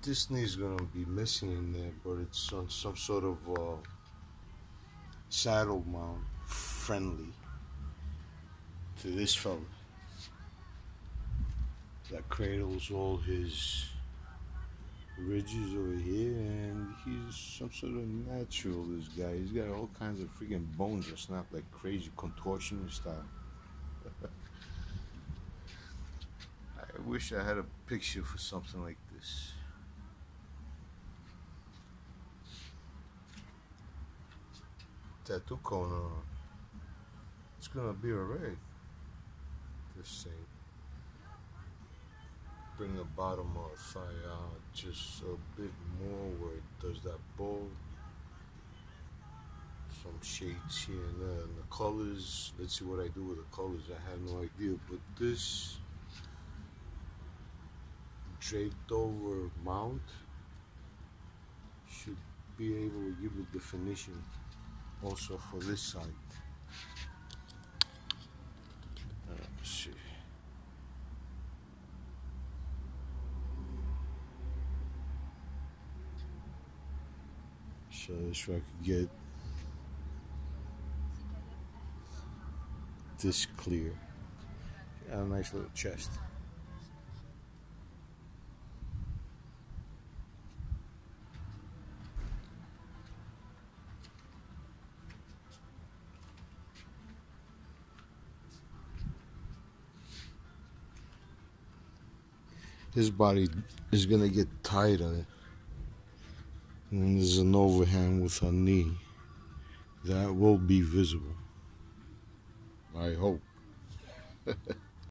This knee's gonna be missing in there, but it's on some sort of saddle mount friendly to this fella that cradles all his ridges over here, and he's some sort of natural. This guy, he's got all kinds of freaking bones that snap like crazy, contortionist style. I wish I had a picture for something like this. Tattoo cone on. It's gonna be alright. Just saying. Bring the bottom of the thigh out just a bit more where it does that bow. Some shades here and there. And the colors, let's see what I do with the colors. I have no idea, but this draped over mount should be able to give the definition also for this side. Let's see. So this way I could get this clear. Got a nice little chest. His body is gonna get tighter, and there's an overhang with her knee that will be visible, I hope.